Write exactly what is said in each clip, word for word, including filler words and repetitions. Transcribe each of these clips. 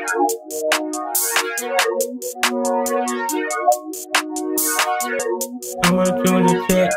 I'm gonna do the check.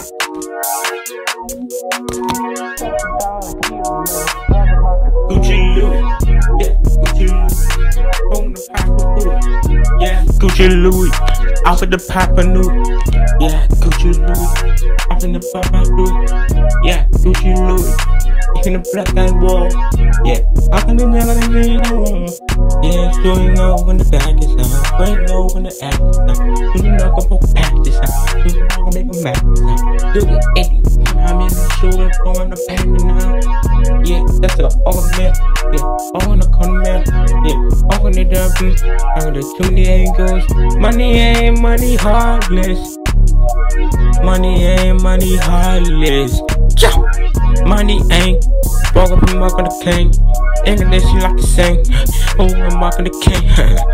Gucci Louis, yeah, Gucci Louis, on the Papa Louis, yeah, Gucci Louis, off of the Papa New, yeah, Gucci Louis, off in the Papa Louis, yeah, Gucci Louis, in the black and wall, yeah, I can be never in the wall, yeah, showing off when the back is out, breaking off when the act is out, you know I'm gonna practice out, you know I'm gonna make a map out, do it, idiot, I'm in the shoulder, going to pack me now. Yeah, that's the all man. Yeah, all on the corner man. Yeah, all on the double. I'm the twenty angles. Money ain't money heartless. Money ain't money heartless. Yeah. Money ain't. Walk up and walk on the king. English you like to sing. Oh, I'm walking the king.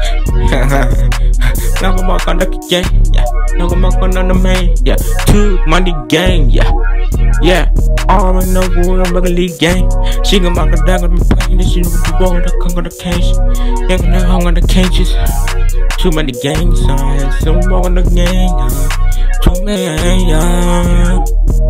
Now I'm walking on the king. Yeah. Now I'm walking on the main. Yeah. Two money gang. Yeah. Yeah. All I know boy, I'm a league gang. She gon' walk the dog on the plane. This shit will be walking the conga the cage. Ain't gonna hung on the cages. Too many gang signs. Some more on the gang. Too many, yeah.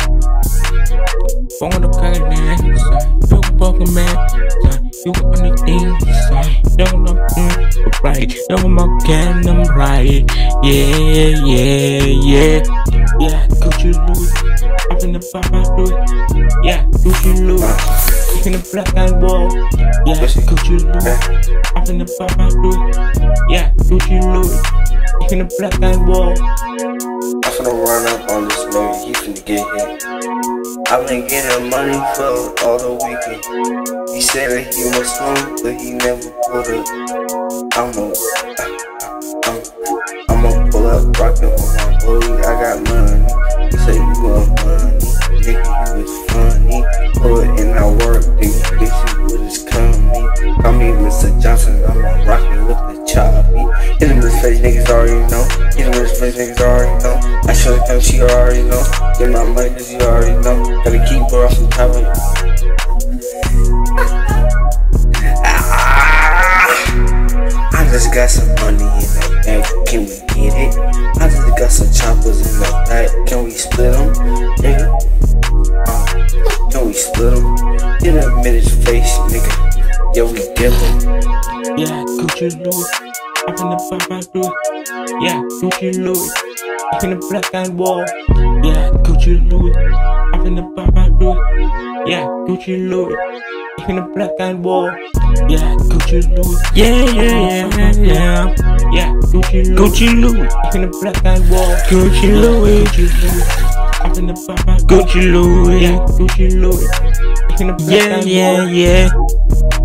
Walk on the cage, man. You can walk a man. You can on the inside. Don't know, mm, right. Don't know, can I'm right. Yeah, yeah, yeah. Yeah, Gucci Louis. Up in the Papa Louis. Yeah, Gucci Louis. In the black and wall. Yeah, Gucci Louis. Up in the Papa Louis. Yeah, Gucci Louis. In the black and wall. I'm finna run up on this nigga, he finna get hit. I've been getting money for all the weekend. He said that he was home, but he never pulled up. I'ma, I'm, I'ma pull up, rockin' on my boy, I got money. He said you want money, nigga you was funny. Put in our work, then you bitch you with his company. Call me Mister Johnson, I'm rockin' with the choppy. Hit him in his face, niggas already know. Hit him in his face, niggas already know. I show the come, she already know. Get my money, cause you already know. Gotta keep her off the top of it. I just got some money in the bank, can we get it? I just got some choppers in the back, can we split them? Nigga, uh, can we split them? Hit him in his face, nigga. Yo, we give him. Yeah, Gucci Louis. Up in the Papa Louis. Yeah, Gucci Louis. Up in the black and wall. Yeah, Gucci Louis. Up in the Papa Louis. Yeah, Gucci Louis. Up in the black and wall. Yeah, Gucci Louis. Yeah, yeah, yeah, yeah. Yeah, Gucci Louis. Gucci Louis. Up in the black and wall. Gucci Louis. Gucci Louis. Up in the Papa. Gucci Louis. Yeah, Gucci Louis. Up in the black and wall. Yeah, yeah, yeah.